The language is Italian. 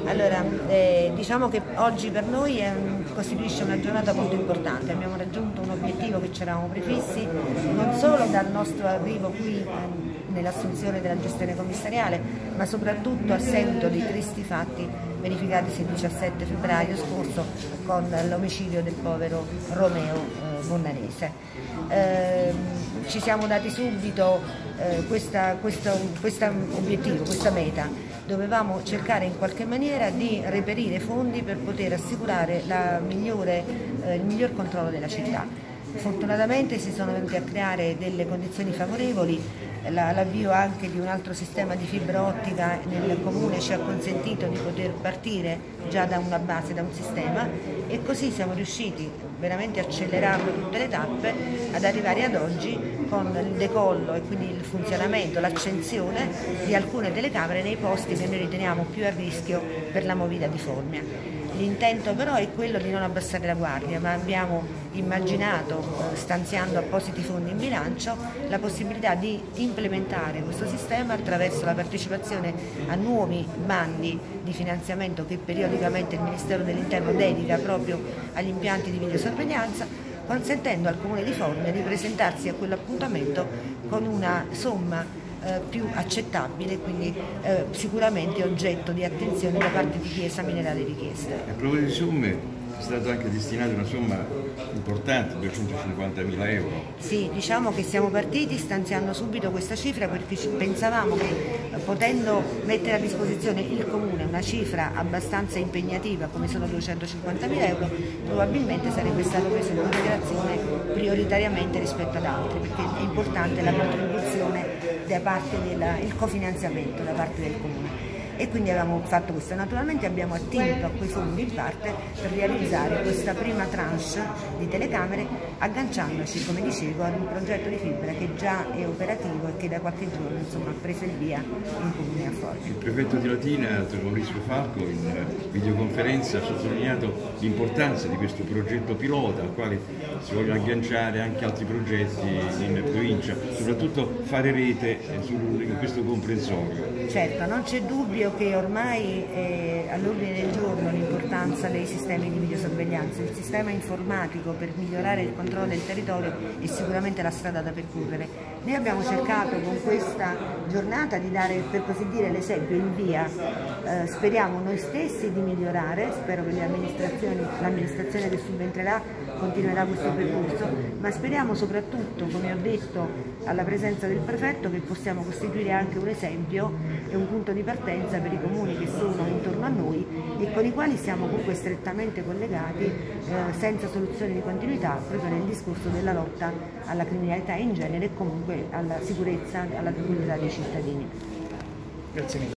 Allora, diciamo che oggi per noi costituisce una giornata molto importante. Abbiamo raggiunto un obiettivo che ci eravamo prefissi, non solo dal nostro arrivo qui nell'assunzione della gestione commissariale, ma soprattutto a seguito dei tristi fatti verificatisi il 17 febbraio scorso con l'omicidio del povero Romeo Bonnarese. Ci siamo dati subito questo obiettivo, questa meta. Dovevamo cercare in qualche maniera di reperire fondi per poter assicurare il miglior controllo della città. Fortunatamente si sono venute a creare delle condizioni favorevoli, l'avvio anche di un altro sistema di fibra ottica nel comune ci ha consentito di poter partire già da una base, da un sistema, e così siamo riusciti veramente accelerando tutte le tappe ad arrivare ad oggi con il decollo e quindi il funzionamento, l'accensione di alcune telecamere nei posti che noi riteniamo più a rischio per la movida di Formia. L'intento però è quello di non abbassare la guardia, ma abbiamo immaginato, stanziando appositi fondi in bilancio, la possibilità di implementare questo sistema attraverso la partecipazione a nuovi bandi di finanziamento che periodicamente il Ministero dell'Interno dedica proprio agli impianti di videosorveglianza, consentendo al Comune di Formia di presentarsi a quell'appuntamento con una somma più accettabile, quindi sicuramente oggetto di attenzione da parte di chi esaminerà le richieste. A proposito di somme, è stata anche destinata una somma importante, 250.000 euro. Sì, diciamo che siamo partiti stanziando subito questa cifra perché pensavamo che potendo mettere a disposizione il Comune una cifra abbastanza impegnativa come sono 250.000 euro, probabilmente sarebbe stato preso in considerazione prioritariamente rispetto ad altri, perché è importante la contribuzione da parte il cofinanziamento da parte del Comune. E quindi avevamo fatto questo. Naturalmente abbiamo attinto a quei fondi in parte per realizzare questa prima tranche di telecamere, agganciandoci, come dicevo, ad un progetto di fibra che già è operativo e che da qualche giorno insomma, ha preso il via in Comune a Formia. Il prefetto di Latina, dottor Maurizio Falco, in videoconferenza ha sottolineato l'importanza di questo progetto pilota al quale si vogliono agganciare anche altri progetti in provincia, soprattutto fare rete in questo comprensorio. Certo, non c'è dubbio che ormai è all'ordine del giorno l'importanza dei sistemi di videosorveglianza. Il sistema informatico per migliorare il controllo del territorio è sicuramente la strada da percorrere. Noi abbiamo cercato con questa giornata di dare, per così dire, l'esempio, il via. Speriamo noi stessi di migliorare, spero che l'amministrazione che subentrerà continuerà questo percorso, ma speriamo soprattutto, come ho detto, alla presenza del prefetto, che possiamo costituire anche un esempio e un punto di partenza per i comuni che sono intorno a noi e con i quali siamo comunque strettamente collegati senza soluzioni di continuità proprio nel discorso della lotta alla criminalità in genere e comunque alla sicurezza, alla tranquillità dei cittadini. Grazie mille.